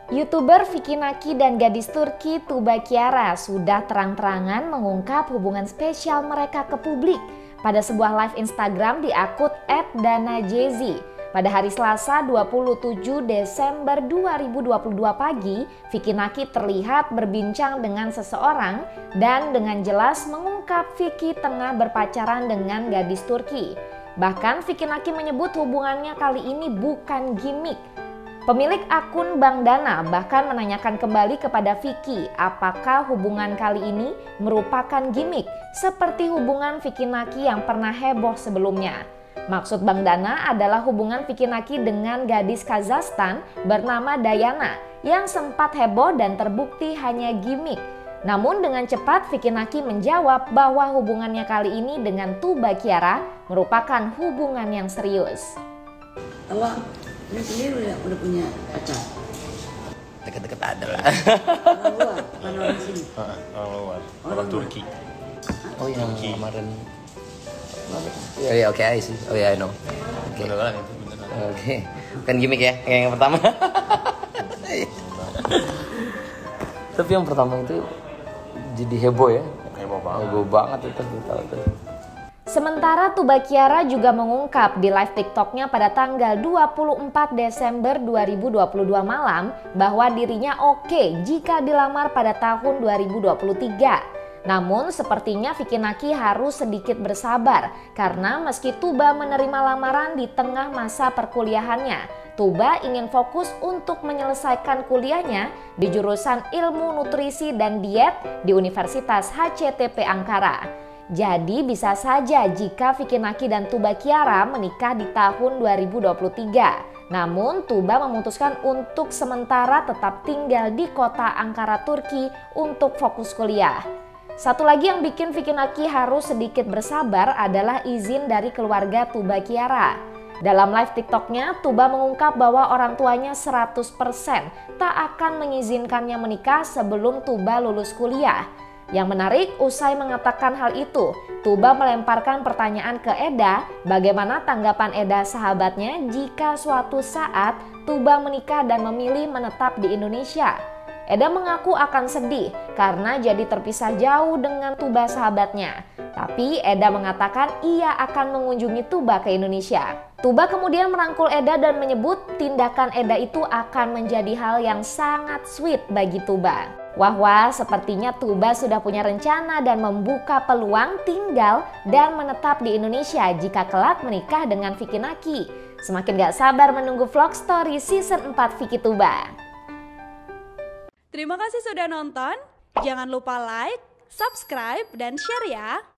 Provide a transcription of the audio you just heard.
YouTuber Vicky Naki dan gadis Turki Tuba Kiara sudah terang-terangan mengungkap hubungan spesial mereka ke publik pada sebuah live Instagram di akun @danajezi. Pada hari Selasa 27 Desember 2022 pagi, Vicky Naki terlihat berbincang dengan seseorang dan dengan jelas mengungkap Vicky tengah berpacaran dengan gadis Turki. Bahkan Vicky Naki menyebut hubungannya kali ini bukan gimmick. Pemilik akun Bang Dana bahkan menanyakan kembali kepada Vicky apakah hubungan kali ini merupakan gimmick seperti hubungan Vicky Naki yang pernah heboh sebelumnya. Maksud Bang Dana adalah hubungan Vicky Naki dengan gadis Kazakhstan bernama Dayana yang sempat heboh dan terbukti hanya gimmick. Namun dengan cepat Vicky Naki menjawab bahwa hubungannya kali ini dengan Tuba Kiara merupakan hubungan yang serius. Ini sendiri udah punya pacar? Deket-deket ada lah. Orang luar, bukan orang sini? Orang luar, orang Turki. Oh yang Turki. kemarin. Oke, I see. Oh ya, I know. Oke. Beneran itu, beneran. Oke. Bukan gimmick ya, yang pertama. Tapi yang pertama itu jadi heboh ya. Heboh banget. Heboh banget itu, tahu tuh. Sementara Tuba Kiara juga mengungkap di live TikToknya pada tanggal 24 Desember 2022 malam bahwa dirinya oke jika dilamar pada tahun 2023. Namun sepertinya Vicky Naki harus sedikit bersabar karena meski Tuba menerima lamaran di tengah masa perkuliahannya, Tuba ingin fokus untuk menyelesaikan kuliahnya di jurusan Ilmu Nutrisi dan Diet di Universitas HCTP Ankara. Jadi bisa saja jika Vicky Naki dan Tuba Kiara menikah di tahun 2023. Namun Tuba memutuskan untuk sementara tetap tinggal di kota Ankara, Turki untuk fokus kuliah. Satu lagi yang bikin Vicky Naki harus sedikit bersabar adalah izin dari keluarga Tuba Kiara. Dalam live TikToknya, Tuba mengungkap bahwa orang tuanya 100% tak akan mengizinkannya menikah sebelum Tuba lulus kuliah. Yang menarik, usai mengatakan hal itu, Tuba melemparkan pertanyaan ke Eda, bagaimana tanggapan Eda sahabatnya jika suatu saat Tuba menikah dan memilih menetap di Indonesia. Eda mengaku akan sedih karena jadi terpisah jauh dengan Tuba sahabatnya. Tapi Eda mengatakan ia akan mengunjungi Tuba ke Indonesia. Tuba kemudian merangkul Eda dan menyebut tindakan Eda itu akan menjadi hal yang sangat sweet bagi Tuba. Wah, sepertinya Tuba sudah punya rencana dan membuka peluang tinggal dan menetap di Indonesia jika kelak menikah dengan Vicky Naki. Semakin gak sabar menunggu vlog story season 4 Vicky Tuba. Terima kasih sudah nonton. Jangan lupa like, subscribe, dan share ya.